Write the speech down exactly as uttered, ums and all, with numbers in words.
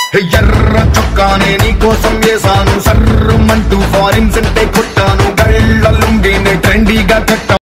ఎర్ర చొక్కానే నీ కోసం వేసాను సర్రమంటూ ఫారిన్ సెంటే కొట్టాను గళ్ళ లుంగినే ట్రెండీగా కట్టాను